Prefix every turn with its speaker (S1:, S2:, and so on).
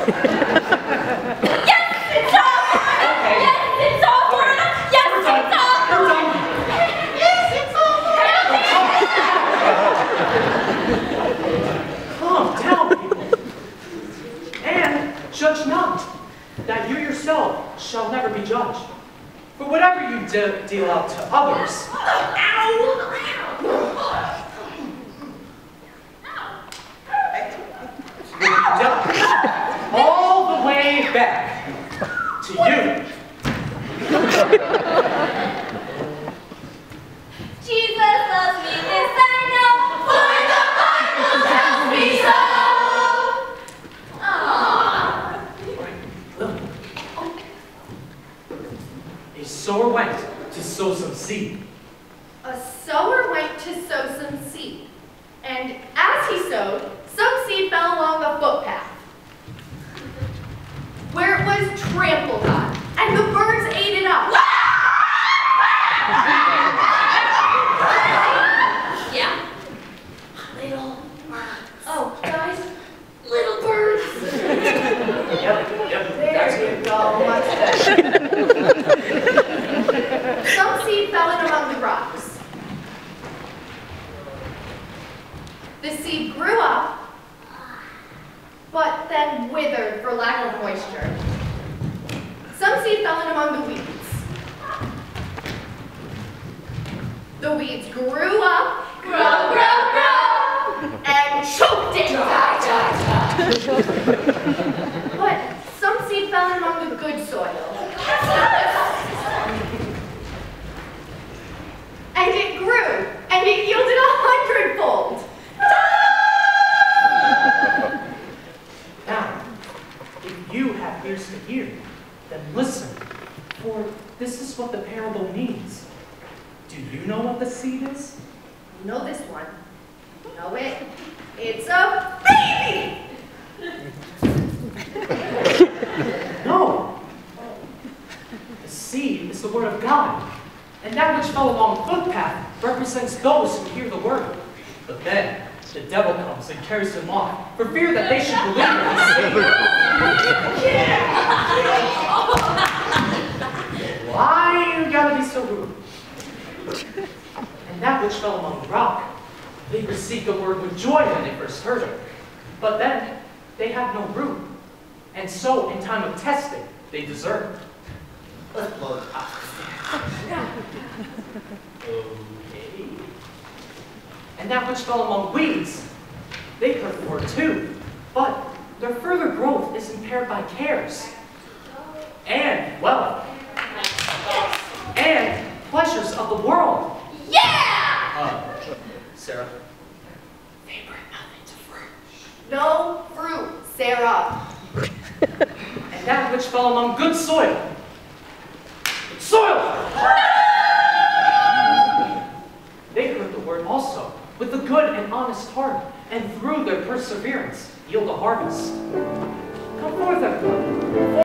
S1: Yes, it's all Florida!
S2: Okay.
S1: Yes, it's all Florida! Yes,
S2: We're
S1: it's
S2: done.
S1: all
S2: We're
S1: Florida!
S2: done.
S1: Yes, it's all Florida!
S2: Calm down, people. And judge not, that you yourself shall never be judged. For whatever you deal out to others, will be dealt all the way back to you.
S1: Jesus loves me, this I know, for the Bible tells me so.
S2: A sower went to sow some seed.
S3: A sower went to sow some seed, and as he sowed, some seed fell along the footpath, where it was trampled on, and the birds ate it up.
S1: Yeah. Little birds.
S3: Oh, guys,
S1: Little birds.
S2: Yep, that's
S3: there
S2: good.
S3: you go, much better. Some seed fell in among the rocks. The seed grew up, but then withered for lack of moisture. Some seed fell in among the weeds. The weeds grew up, grow, and choked it. But some seed fell in among the good soil. And it grew, and it yielded 100-fold.
S2: Now, if you have ears to hear, then listen, for this is what the parable means. Do you know what the seed is?
S3: You know this one. You know it. It's a baby!
S2: No! The seed is the word of God, and that which fell along the footpath represents those who hear the word. But then, the devil comes and carries them off, for fear that they should believe in the Savior. Why you gotta be so rude? And that which fell among the rock, they received the word with joy when they first heard it. But then, they have no root, and so in time of testing, they desert. Okay. And that which fell among weeds, they heard the word too, but their further growth is impaired by cares, and wealth, and pleasures of the world.
S1: Yeah!
S2: Sarah, they bring nothing to fruit.
S3: No fruit, Sarah.
S2: And that which fell among good soil. Soil! They heard the word also, with a good and honest heart, and through their perseverance yield a harvest. Come forth, everyone.